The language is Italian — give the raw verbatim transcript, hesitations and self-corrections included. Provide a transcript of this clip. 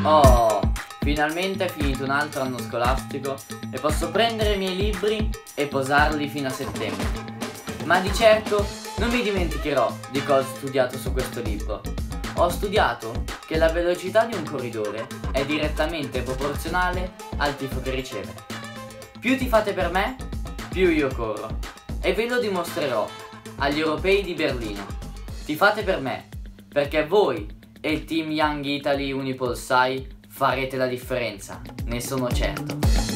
Oh, finalmente è finito un altro anno scolastico e posso prendere i miei libri e posarli fino a settembre. Ma di certo non mi dimenticherò di cosa ho studiato su questo libro. Ho studiato che la velocità di un corridore è direttamente proporzionale al tifo che riceve. Più tifate per me, più io corro. E ve lo dimostrerò agli europei di Berlino. Tifate per me, perché voi e il team Young Italy Unipol Sai farete la differenza, ne sono certo.